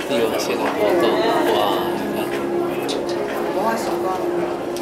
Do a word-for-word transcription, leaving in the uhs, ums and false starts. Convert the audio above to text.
帝王蟹的活动，哇，你看， 我手工。